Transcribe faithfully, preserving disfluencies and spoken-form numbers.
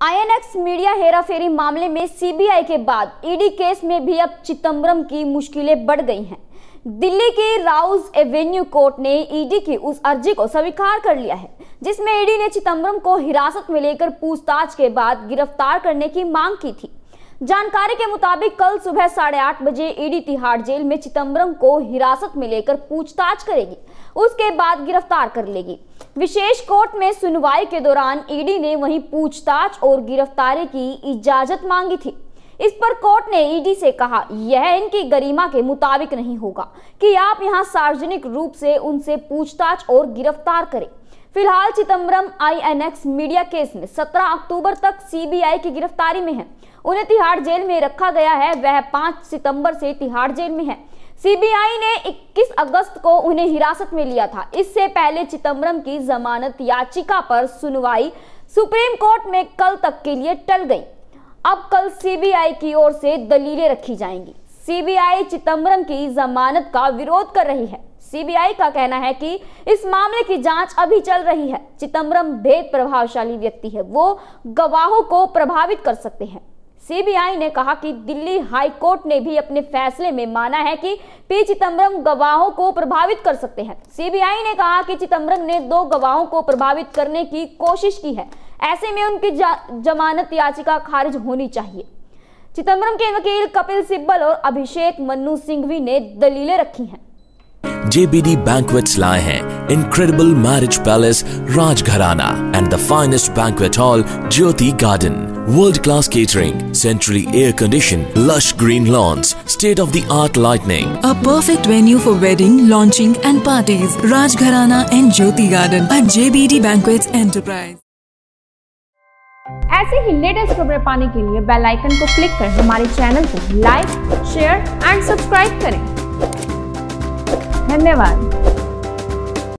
आई N X media हेराफेरी मामले में सी बी आई के बाद ई डी केस में भी अब चिदंबरम की मुश्किलें बढ़ गई हैं। दिल्ली की राउज एवेन्यू कोर्ट ने ई डी की उस अर्जी को स्वीकार कर लिया है जिसमें ई डी ने चिदंबरम को हिरासत में लेकर पूछताछ के बाद गिरफ्तार करने की मांग की थी। जानकारी के मुताबिक कल सुबह साढ़े आठ बजे ई डी तिहाड़ जेल में चिदंबरम को हिरासत में लेकर पूछताछ करेगी, उसके बाद गिरफ्तार कर लेगी। विशेष कोर्ट में सुनवाई के दौरान ई डी ने वहीं पूछताछ और गिरफ्तारी की इजाजत मांगी थी। इस पर कोर्ट ने ई डी से कहा, यह इनकी गरिमा के मुताबिक नहीं होगा कि आप यहां सार्वजनिक रूप से उनसे पूछताछ और गिरफ्तार करें। फिलहाल Chidambaram I N X media case में सत्रह अक्टूबर तक सी बी आई की गिरफ्तारी में है। उन्हें तिहाड़ जेल में रखा गया है, वह पाँच सितंबर से तिहाड़ जेल में है। सी बी आई ने इक्कीस अगस्त को उन्हें हिरासत में लिया था। इससे पहले चिदंबरम की जमानत याचिका पर सुनवाई सुप्रीम कोर्ट में कल तक के लिए टल गई। अब कल सी बी आई की ओर से दलीलें रखी जाएंगी। सी बी आई चिदंबरम की जमानत का विरोध कर रही है। सी बी आई का कहना है कि इस मामले की जांच अभी चल रही है। चिदंबरम बेहद प्रभावशाली व्यक्ति है, वो गवाहों को प्रभावित कर सकते हैं। सी बी आई ने कहा कि दिल्ली हाई कोर्ट ने भी अपने फैसले में माना है कि पी चिदंबरम गवाहों को प्रभावित कर सकते हैं। सी बी आई ने कहा कि चिदंबरम ने दो गवाहों को प्रभावित करने की कोशिश की है, ऐसे में उनकी जमानत याचिका खारिज होनी चाहिए। चिदंबरम के वकील कपिल सिब्बल और अभिषेक मनु सिंघवी ने दलीलें रखी हैं। J B D Banquets लाए हैं Incredible Marriage Palace Rajgharana and the finest banquet hall Jyoti Garden. World-class catering, centrally air-conditioned, lush green lawns, state-of-the-art lighting. A perfect venue for wedding, launching and parties. Rajgharana and Jyoti Garden at J B D Banquets Enterprise. ऐसे ही latest खबरें पाने के लिए bell icon को click कर हमारे channel को like, share and subscribe करें। धन्यवाद।